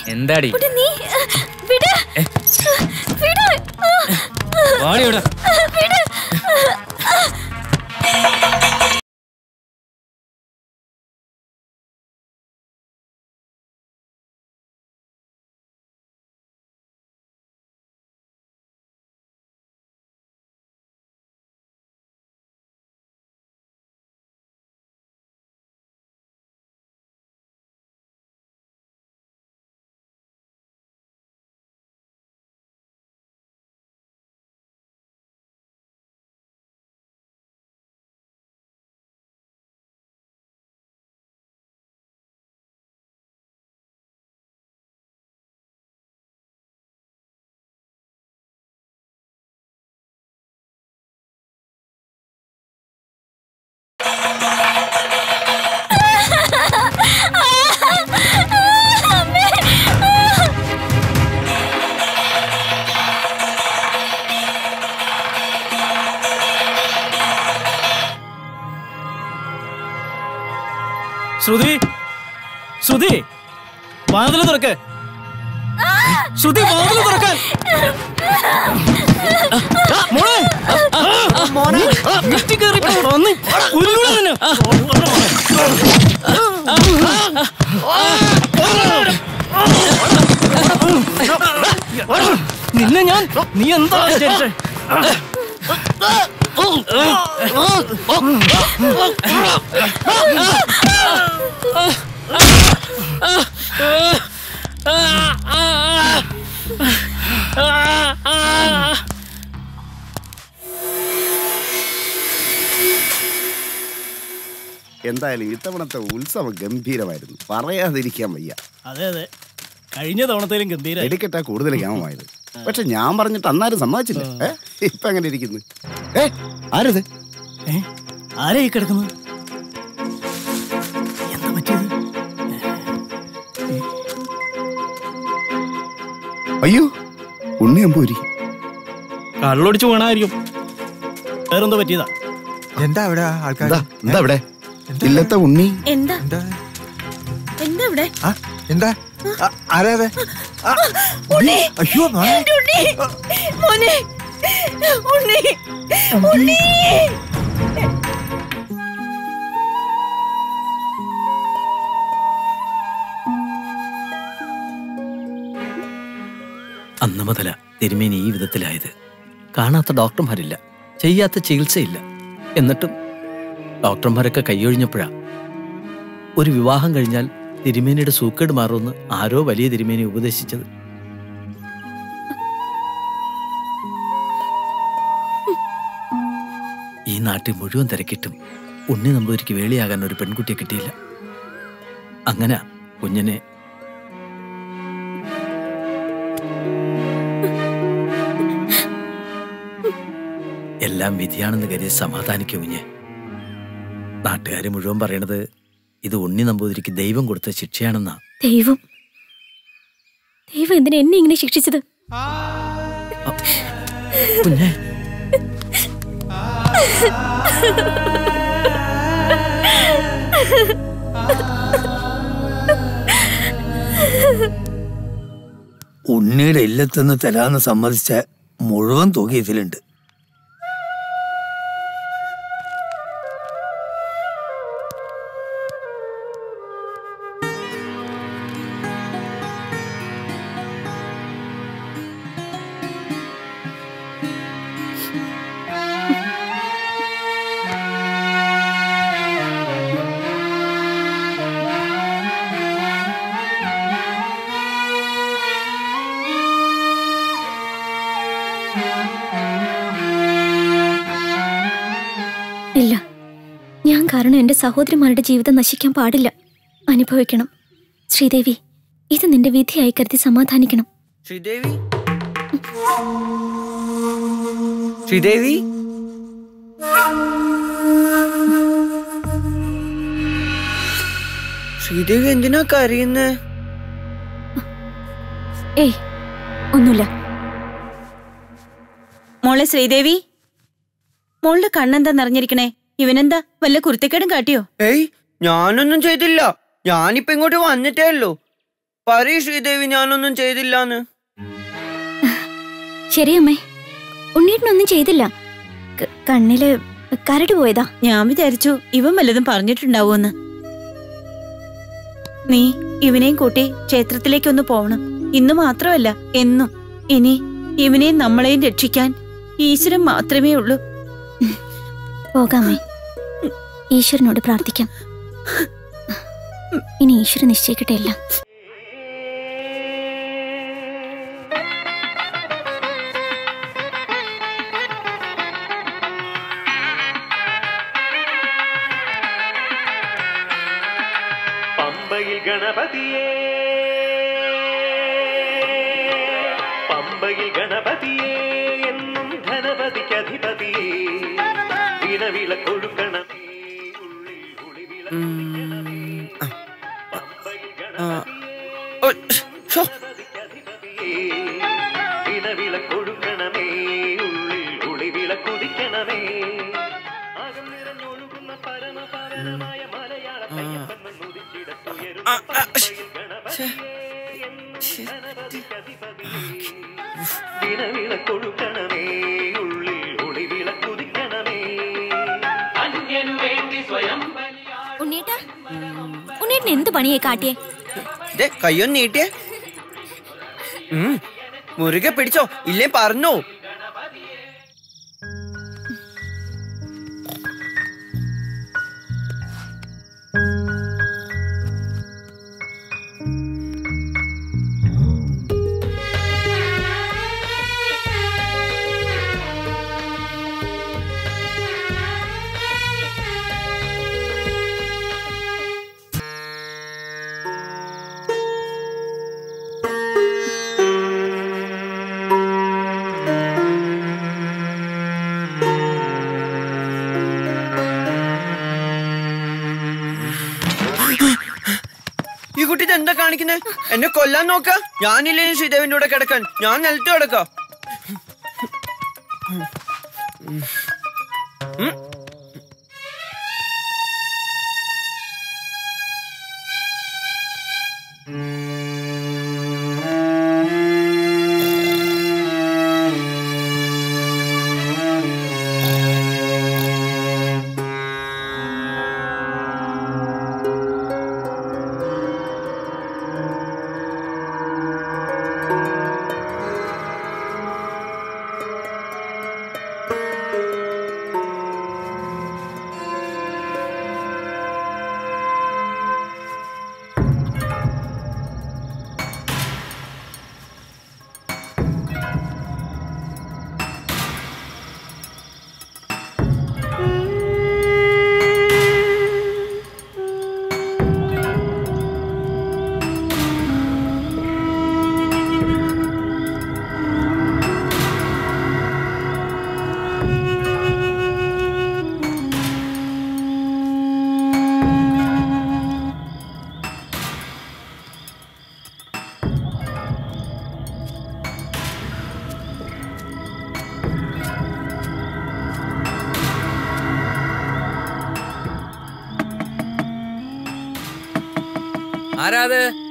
എന്താടി ശ്രുതി, ശ്രുതി, വാതില് തുറക്ക്. ശ്രുതി, വാതില് തുറക്കാൻ. മോനെ നിന്നെ ഞാൻ, നീ എന്താ വിചാരിച്ചേ? എന്തായാലും ഇത്തവണത്തെ ഉത്സവം ഗംഭീരമായിരുന്നു, പറയാതിരിക്കാൻ വയ്യ. അതെ അതെ, കഴിഞ്ഞ തവണത്തേലും ഗംഭീര. വെടിക്കെട്ടാ കൂടുതൽ ക്യാമമായത്. പക്ഷെ ഞാൻ പറഞ്ഞിട്ട് അന്നാരും സമ്മതിച്ചില്ല. ഇപ്പൊ എങ്ങനെ ഇരിക്കുന്നു? ആരത്? ആരാ ഈ കിടക്കുന്നത്? എന്താ പറ്റിയത്? അയ്യോ, ഉണ്ണിയമ്പൂരി കള്ളൊടിച്ചു വീണായിരിക്കും. വേറെന്തോ പറ്റിയതാ? എന്താ അവിടെ ആൾക്കാർ? എന്താ ഇവിടെ? ഇല്ലത്തെ ഉണ്ണി എന്താ എന്താ ഇവിടെ? എന്താ ആരാതെ? അയ്യോ മോനെ, ഉണ്ണി ഉണ്ണി. അന്ന് മുതല തിരുമേനി ഈ വിധത്തിലായത്. കാണാത്ത ഡോക്ടർമാരില്ല, ചെയ്യാത്ത ചികിത്സയില്ല. എന്നിട്ടും ഡോക്ടർമാരൊക്കെ കൈയൊഴിഞ്ഞപ്പോഴാ ഒരു വിവാഹം കഴിഞ്ഞാൽ തിരുമേനിയുടെ സൂക്കേട് മാറുമെന്ന് ആരോ വലിയ തിരുമേനി ഉപദേശിച്ചത്. ഈ നാട്ടിൽ മുഴുവൻ തിരക്കിട്ടും ഉണ്ണി നമ്പൂതിരിക്ക് വേളിയാകാൻ ഒരു പെൺകുട്ടിയെ കിട്ടിയില്ല. അങ്ങനെ കുഞ്ഞിനെ എല്ലാം വിധിയാണെന്ന് കരുതി സമാധാനിക്കും കുഞ്ഞ്. നാട്ടുകാർ മുഴുവൻ പറയണത് ഇത് ഉണ്ണി നമ്പൂതിരിക്ക് ദൈവം കൊടുത്ത ശിക്ഷയാണെന്നാ. ദൈവം എന്തിനാ എന്നെ ഇങ്ങനെ ശിക്ഷിച്ചത്? കുഞ്ഞെ, ഉണ്ണിയുടെ ഇല്ലത്തുനിന്ന് തരാന്ന് സമ്മതിച്ച മുഴുവൻ തുക ഇതിലുണ്ട്. ഇല്ല, ഞാൻ കാരണം എന്റെ സഹോദരിമാരുടെ ജീവിതം നശിക്കാൻ പാടില്ല. അനുഭവിക്കണം. ശ്രീദേവി, ഇത് നിന്റെ വിധിയായി കരുതി സമാധാനിക്കണം. ശ്രീദേവി, ശ്രീദേവി, ശ്രീദേവി എന്തിനാ കരയുന്നേ? ഏയ്, ഒന്നുമില്ല. മോളെ ശ്രീദേവി, മോളുടെ കണ്ണെന്താ നിറഞ്ഞിരിക്കണേ? ഇവനെന്താ വല്ല കുരുത്തക്കേടും കാട്ടിയോ? ഏയ്, ഞാനൊന്നും ചെയ്തില്ല. ഞാനിപ്പോ ഇങ്ങോട്ട് വന്നിട്ടേ ഉള്ളൂ. പറയൂ ശ്രീദേവി, ഞാനൊന്നും ചെയ്തില്ലാന്ന്. ശരിയമ്മേ, ഉണ്ണീട്ടനൊന്നും ചെയ്തില്ല. കണ്ണില് കരട് പോയതാ. ഞാൻ വിചാരിച്ചു ഇവൻ വല്ലതും പറഞ്ഞിട്ടുണ്ടാവൂന്ന്. നീ ഇവനെയും കൂട്ടി ക്ഷേത്രത്തിലേക്കൊന്ന് പോവണം. ഇന്ന് മാത്രമല്ല, എന്നും. ഇനി ഇവനെയും നമ്മളെയും രക്ഷിക്കാൻ ഈശ്വരൻ മാത്രമേ ഉള്ളൂ. പോകാമേ, ഈശ്വരനോട് പ്രാർത്ഥിക്കാം. ഇനി ഈശ്വരൻ നിശ്ചയിക്കട്ടെ എല്ലാം. പമ്പയിൽ ഗണപതിയേ, പമ്പയിൽ ഗണപതിയേ, എന്നും ധനപതിക്കധിപതിയേ, ദിനവിളക്കൊഴുക്കണമേ, ഉള്ളിൽ ഒളിവിളക്കൊഴുക്കണമേ. പമ്പയിൽ ഗണപതിയേ, ദിനവിളക്കൊഴുക്കണമേ, ഉള്ളിൽ ഒളിവിളക്കുതിക്കണമേ. അകം നിറഞ്ഞൊഴുകുന്ന പരമപാവനമായ മലയാള ദിനവിളക്കൊഴുക്കണമേ, ഉള്ളിൽ ഒളിവിളക്കുതിക്കണമേ. അന്യനു വേണ്ടി സ്വയം ഉണ്ണീട്ടൻ എന്ത് പണിയെ കാട്ടിയേ? കയ്യൊന്ന് നീട്ടിയേ. മുറുകെ പിടിച്ചോ, ഇല്ലേ പറഞ്ഞോ. ഈ കുട്ടി എന്താ കാണിക്കുന്നേ? എന്നെ കൊല്ലാൻ നോക്ക. ഞാനില്ലേ ശ്രീദേവിന്റെ കൂടെ കിടക്കാൻ. ഞാൻ നിലത്ത് കിടക്കാം. ആരാത്?